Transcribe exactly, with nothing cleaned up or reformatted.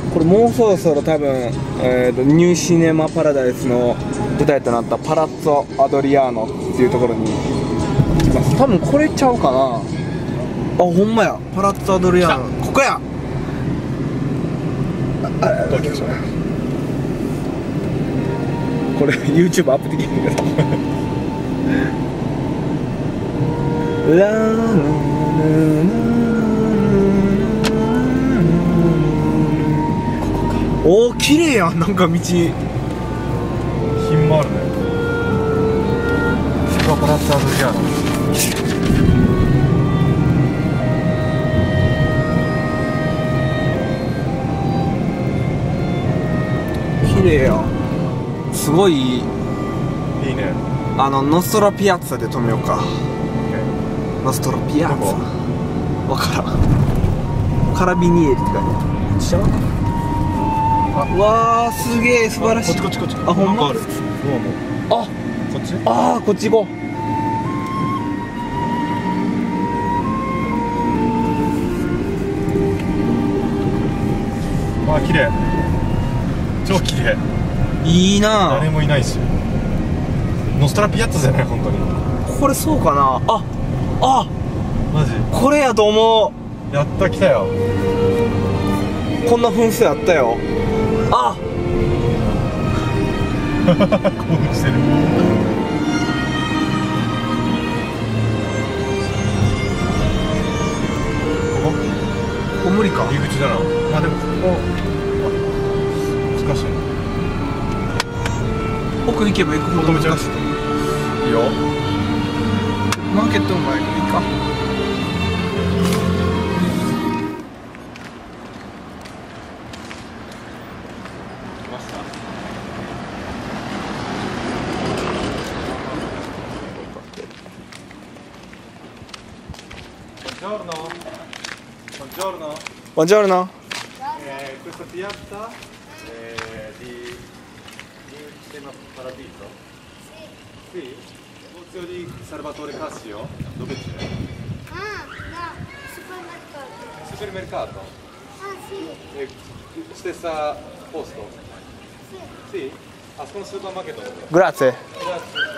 これもうそろそろ多分、えー、とニューシネマパラダイスの舞台となったパラッツォ・アドリアーノっていうところに行きます。多分これちゃうかな。あ、ほんまや、パラッツォ・アドリアーノ、ここや。これ YouTube アップできるけどラーおー、綺麗やん、なんか道品もあるね。スカパラッツァードリアーノ。 綺麗や、すごいいい。 いいね。 あのノストラピアッツァで止めようか。ノストラピアッツァわからん。カラビニエリって書いてある。知らんか。うわー、すげえ素晴らしい。 こっちこっちこっち。 あ、ほんま。 ある。 あ、 こっち。 あー、こっち行こう。 あー、綺麗。超綺麗。 いいな。 誰もいないし。ノストラピアッツァじゃない、本当に。 これそうかな。あ、あ、 マジ。 これやと思う。やった、来たよ。 こんな噴水あったよ。あ興奮してる。こここ無理か。 入り口だな。あ、でもここ難しい。 奥行けば行くほど難しい。 いいよ。 マーケットの前にいいか。 Buongiorno. Buongiorno. Buongiorno. Eh, questa piazza eh, di Cinema Paradiso? Sì. Sì? Negozio di Salvatore Cassio? Dove c'è? Ah, no, supermercato. Supermercato? Ah, sì. Eh, stessa posto? Sì. Sì? Ah, sono supermarket. Grazie. Grazie.